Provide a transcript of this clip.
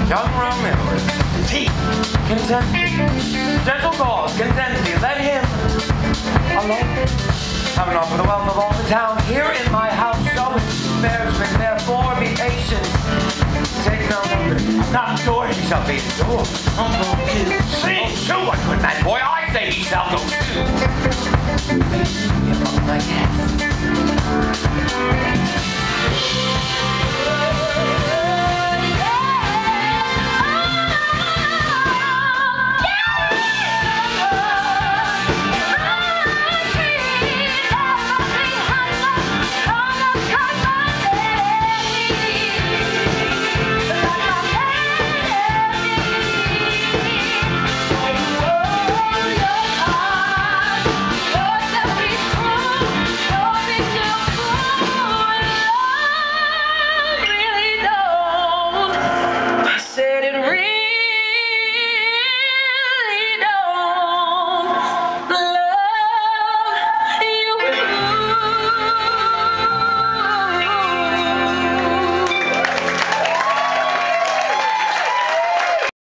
Young Romeo is he content? Gentle cause, content thee, let him alone. Have not for the wealth of all the town here in my house, so it spares me, therefore be patient. Take no notice, not sure he shall be endured. See, to what good man, boy, I say he shall go too. Among my guests.